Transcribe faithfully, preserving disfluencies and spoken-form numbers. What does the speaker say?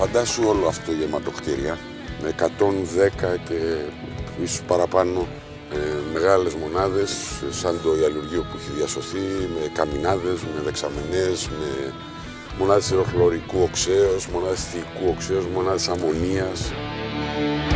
Φαντάσου όλο αυτό γεμάτο κτίρια, με εκατόν δέκα και ίσως παραπάνω ε, μεγάλες μονάδες, σαν το ιαλουργείο που έχει διασωθεί, με καμινάδες, με δεξαμενές, με μονάδες αεροχλωρικού οξέως, μονάδες θηλυκού οξέως, μονάδες αμμονίας.